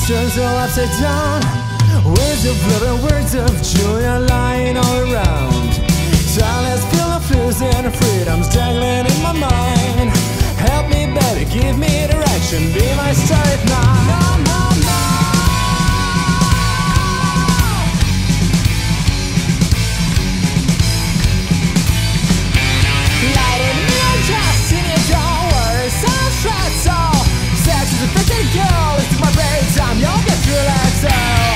turns all upside down. Words of love and words of joy are lying all around. Silence full of fears and freedom's dangling in my mind. Help me, baby, give me direction, be my star at night. No, no, no. Lighting me on just in your don't worry, some stress, so sex is a pretty girl, it's my break time, you'll get through like so.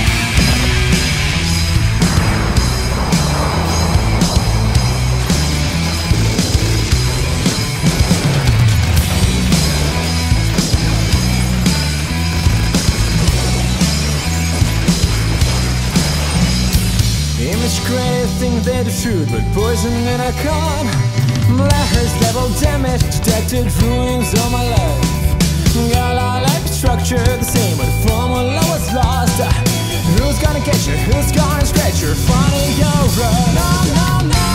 Image created think they're the truth, but poison in a con. Letters level damage, detected ruins of my life. Girl, I like the structure the same, but the formula was lost. Who's gonna get you? Who's gonna scratch your funny your road? No, no, no.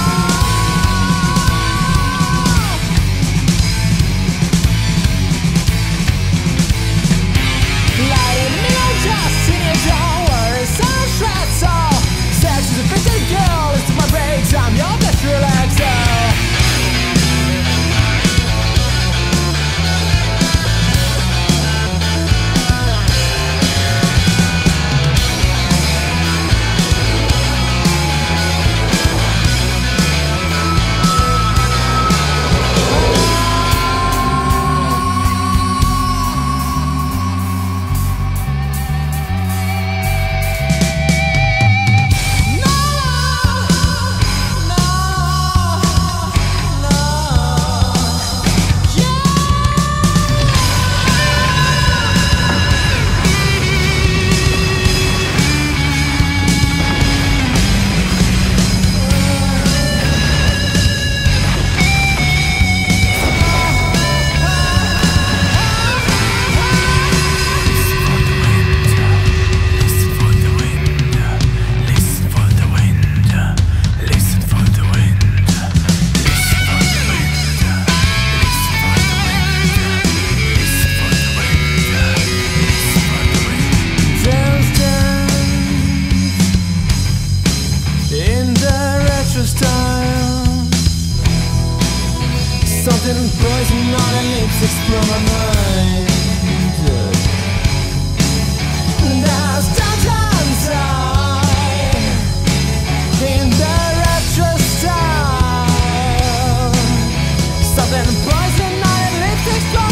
Lighting me on just in your don't worry, some stress, so sex is a pretty girl, it's my break time, you'll get through like so. Something poison on her lips explode my mind. There's downtown time in the retro style. Something poison on her lips explode.